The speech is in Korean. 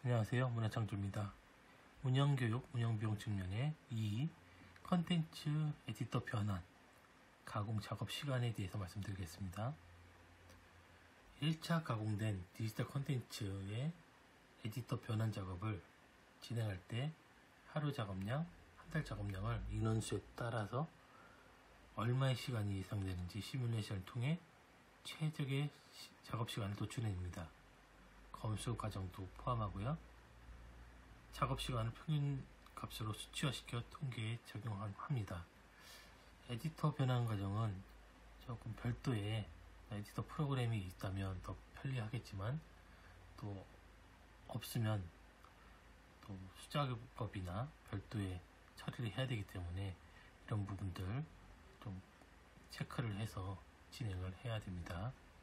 안녕하세요. 문화창조입니다. 운영교육, 운영비용 측면의 이 컨텐츠 에디터 변환, 가공 작업 시간에 대해서 말씀드리겠습니다. 1차 가공된 디지털 컨텐츠의 에디터 변환 작업을 진행할 때 하루 작업량, 한 달 작업량을 인원수에 따라서 얼마의 시간이 예상되는지 시뮬레이션을 통해 최적의 작업 시간을 도출해냅니다. 검수 과정도 포함하고요. 작업 시간을 평균 값으로 수치화시켜 통계에 적용합니다. 에디터 변환 과정은 조금 별도의 에디터 프로그램이 있다면 더 편리하겠지만 또 없으면 또 수작업이나 별도의 처리를 해야 되기 때문에 이런 부분들 좀 체크를 해서 진행을 해야 됩니다.